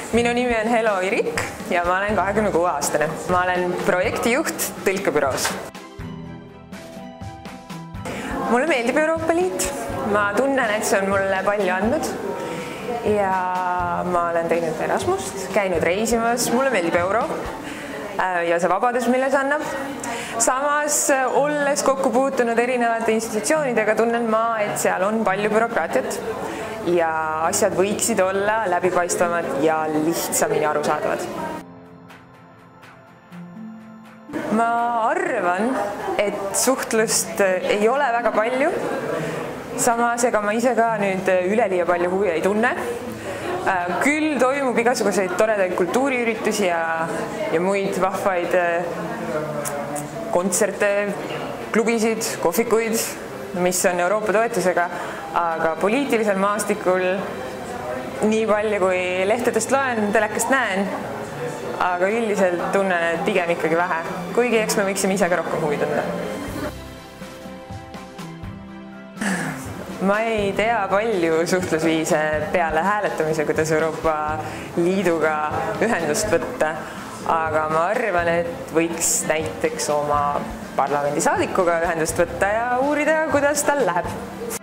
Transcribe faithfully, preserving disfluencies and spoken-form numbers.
Minu nimi on Helo ja ma olen kahekümne kuue aastane. Ma olen projektijuht tõlkebüroos. Mulle meeldib Euroopa Liit. Ma tunnen, et see on mulle palju andnud. Ja ma olen teinud Erasmust, käinud reisimas. Mulle meeldib euro ja see vabadus, mille see annab. Samas, olles kokku puutunud erinevate institutsioonidega, tunnen ma, et seal on palju bürokraatiat ja asjad võiksid olla läbipaistvamad ja lihtsamini arusaadavad. Ma arvan, et suhtlust ei ole väga palju. Samas, ega ma ise ka nüüd üleliia palju huvi ei tunne. Küll toimub igasuguseid toredaid kultuuriüritusi ja, ja muid vahvaid kontserte, klubisid, kohvikuid, mis on Euroopa toetusega, aga poliitilisel maastikul nii palju kui lehtedest loen, telekast näen, aga üldiselt tunnen, et pigem ikkagi vähe, kuigi eks me võiksime ise ka rohkem huvi tunda. Ma ei tea palju suhtlusviise peale hääletamise, kuidas Euroopa Liiduga ühendust võtta, aga ma arvan, et võiks näiteks oma parlamendisaadikuga ühendust võtta ja uurida, kuidas tal läheb.